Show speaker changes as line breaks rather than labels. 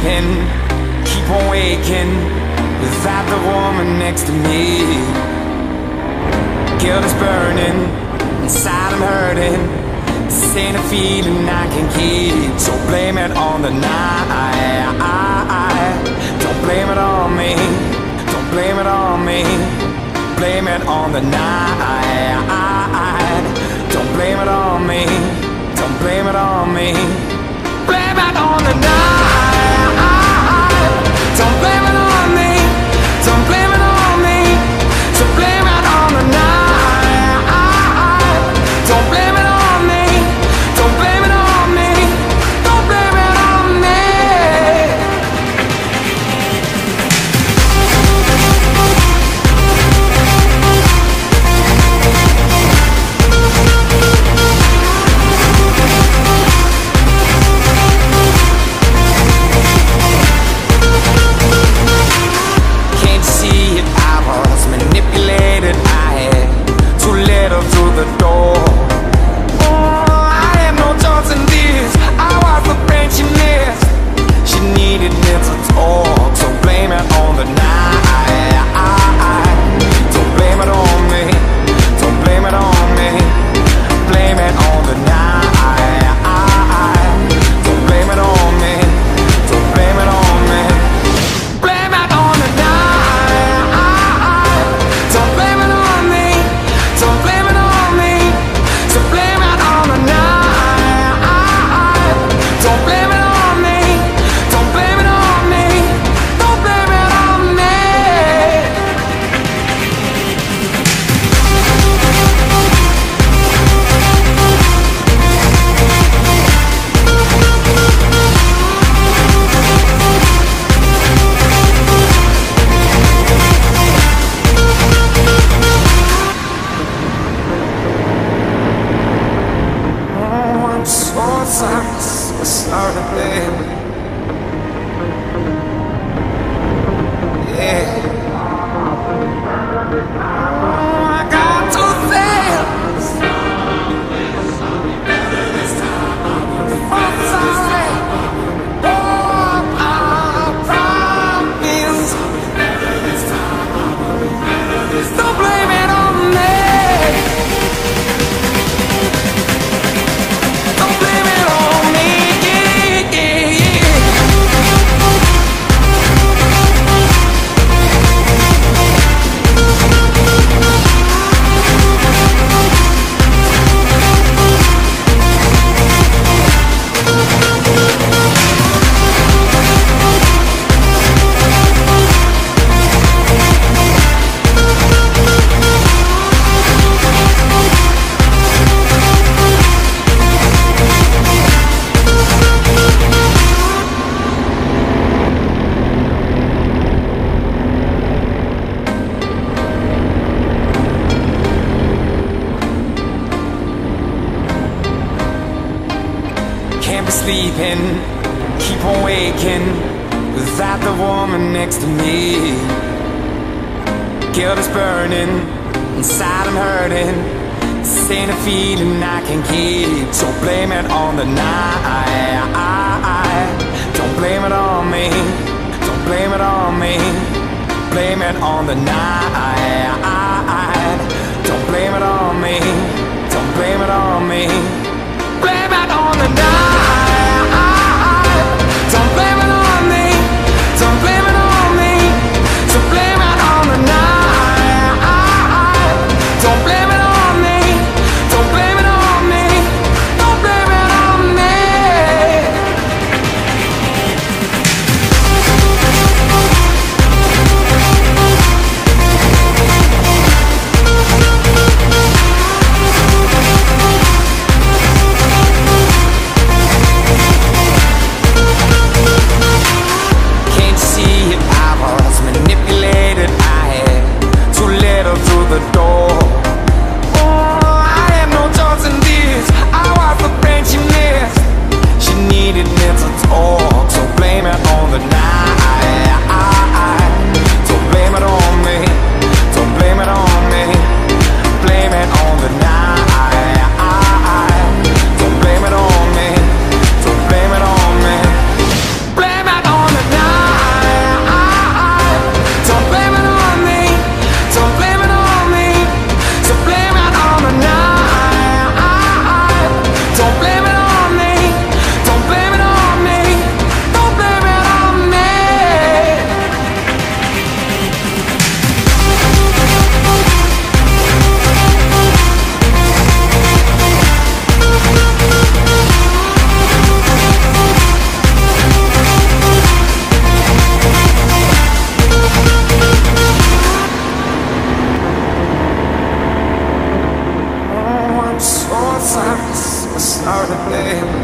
sleeping, keep on waking without the woman next to me. Guilt is burning, inside I'm hurting. This ain't a feeling I can keep, so blame it on the night. Don't blame it on me, don't blame it on me. Blame it on the night. Don't blame it on me, don't blame it on me. Blame it on the night. Don't blame it on me, don't blame it on me. So blame it on the night. Don't blame it on me, don't blame it on me. Don't blame it on me. Can't see it, I was manipulated. I had too little through the door. Oh, I had no choice in this. I was the friend she missed. She needed me to talk, so blame it on the night. Don't blame it on me, don't blame it on me. Blame it on the night. Don't blame it on me, don't blame it on me. Blame it on the night. Don't blame it on me, don't blame it on me. So blame it on the night. Don't blame it on me, don't blame it on me. Don't blame it on me. Oh, I'm so sorry, so sorry, baby. Yeah. Oh, I got to say I'm sorry. Oh, I promise. Don't blame it on me. Don't blame it on me. Yeah, yeah, yeah. Can't be sleeping, keep on waking without the woman next to me. Guilt is burning, inside I'm hurting. This ain't a feeling I can keep, so blame it on the night. Don't blame it on me, don't blame it on me. Blame it on the night. Don't blame it on me, don't blame it on me. Blame it on the night. Don't blame it on me, don't blame it on me. So blame it on the night. Don't blame it on me, don't blame it on me. Don't blame it on me. on sorry, babe.